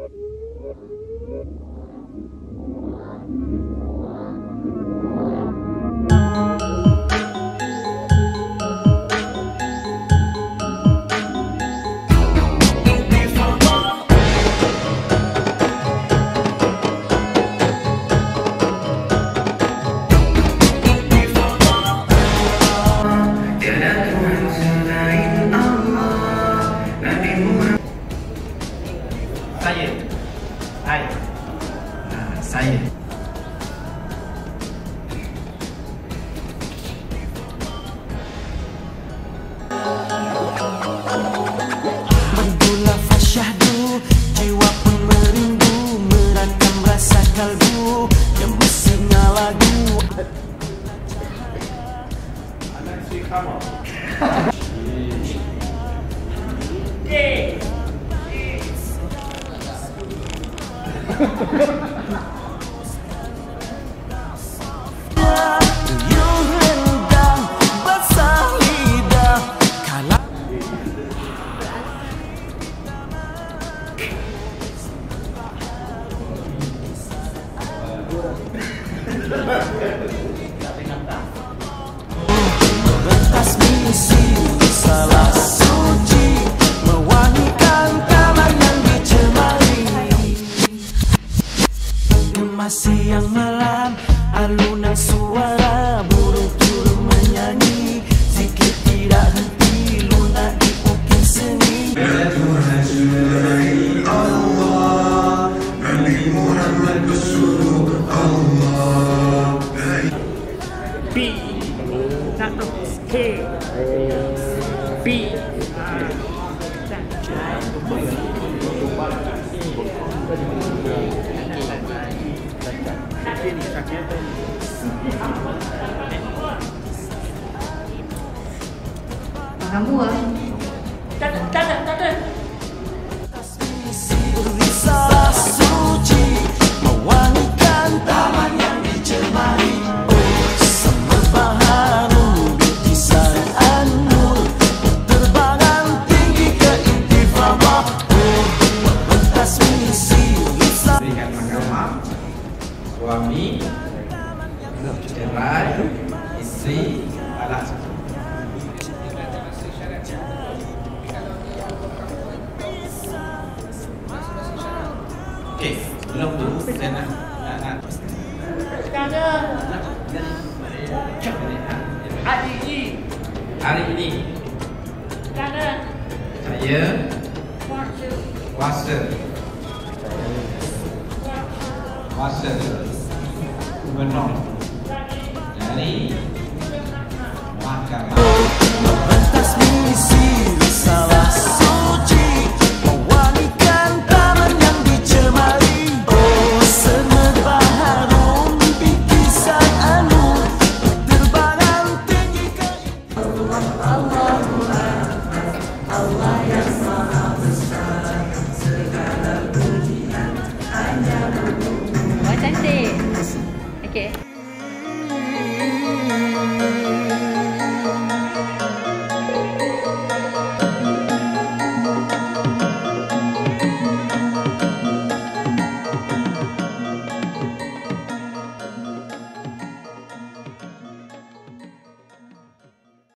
Saya. Bergula fasyahdu, jiwa pun merindu, merakam rasa kalbu, gemesinnya lagu. Merentas misi salah suci, mewangikan taman yang dicemari. Gemas siang malam, alunan suara burung turun menyanyi, zikir tidak henti, lunak di ukir seni. Allah, Nabi Muhammad bersuruh Allah. B, not K. B. Kamu ah? Tak ada. Salah suci, mewangikan taman yang dicemari. Oh, semerbak harum bingkisan anur, terbangan tinggi ke intifada. Oh, merentas misi lisan. Berikan mahkamah, suami, cerai, isteri, anak. Okey, belum tu saya nak Tak ada. hari ini Tak ada. saya kuasa gubernur dari mahkamah. Merentas misi salah suci, mewangikan taman yang dicemari. Oh, semerbak harum bingkisan anur, terbangan tinggi ke Allah ya